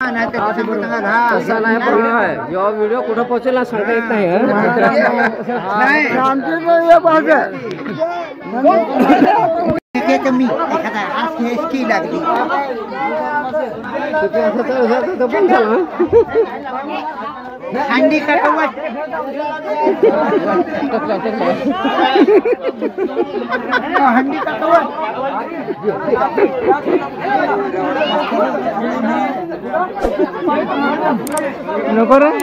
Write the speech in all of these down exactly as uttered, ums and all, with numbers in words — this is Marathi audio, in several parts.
तसा नाही पण जेव्हा व्हिडिओ कुठं पोहोचेल ना सांगता येत नाही कमी एखादा लागली हंडी कटवट हंडी कटवट नको रे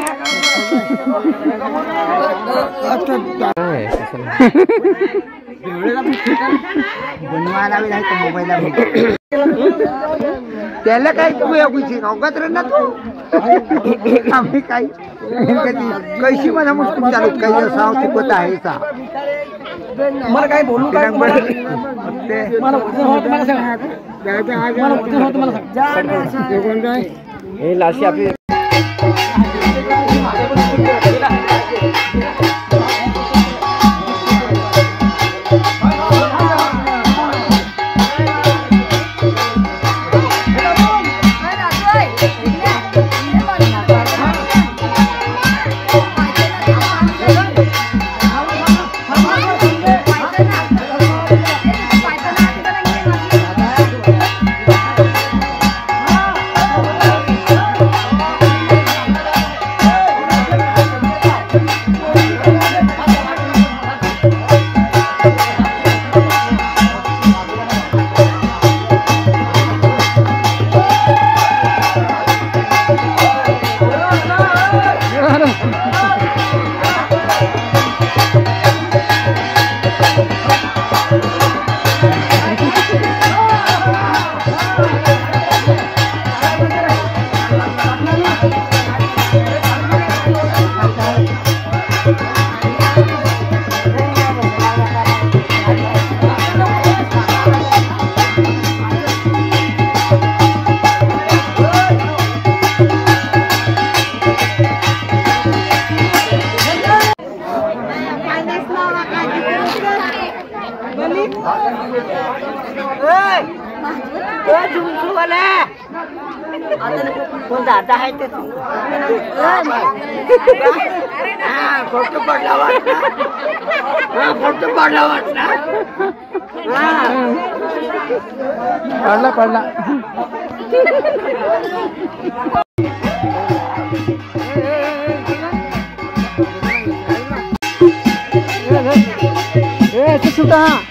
बनवायला मोबाईल त्याला काही अवगत रे ना तू आम्ही काही कैशी माझा मुश्किल चालू काही असा चुकत आहे सा मला काय बोलू काय हे लाशी आपली कोण दादा आहे ते फोटो पडला वाटना फोटो पडला वाटना पडला पडला ए सुटा